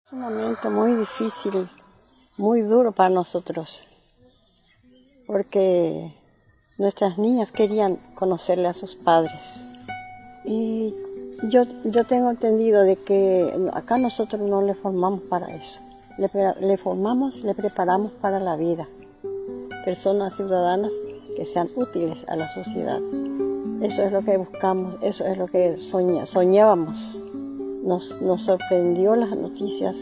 Es un momento muy difícil, muy duro para nosotros, porque nuestras niñas querían conocerle a sus padres. Y yo tengo entendido de que acá nosotros no le formamos para eso. Le formamos, le preparamos para la vida. Personas ciudadanas que sean útiles a la sociedad. Eso es lo que buscamos, eso es lo que soñábamos. Nos sorprendió las noticias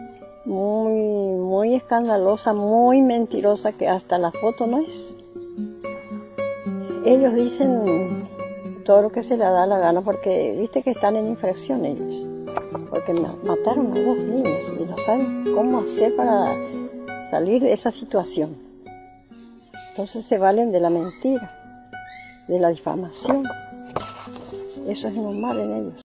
muy escandalosa, muy mentirosa, que hasta la foto no es. Ellos dicen todo lo que se les da la gana porque viste que están en infracción ellos, porque mataron a 2 niños y no saben cómo hacer para salir de esa situación. Entonces se valen de la mentira, de la difamación. Eso es normal en ellos.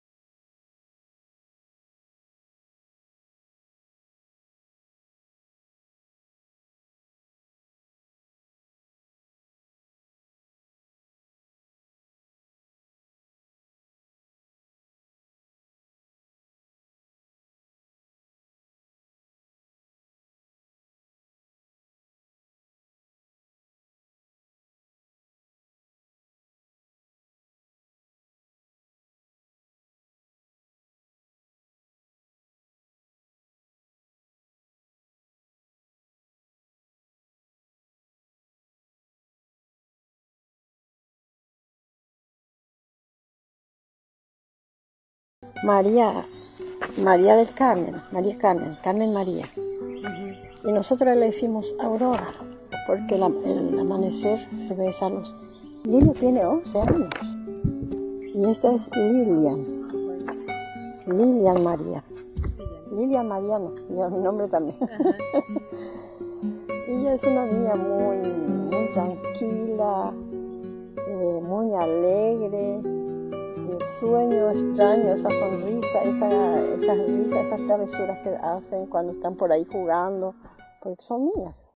María del Carmen, Carmen María. Y nosotros le decimos Aurora, porque el amanecer se ve esa luz. Y ella tiene 11 años. Y esta es Lilian María. Lilian Mariana, y mi nombre también. Ella es una niña muy tranquila, muy alegre. El sueño extraño, esa sonrisa, esas travesuras que hacen cuando están por ahí jugando, porque son niñas.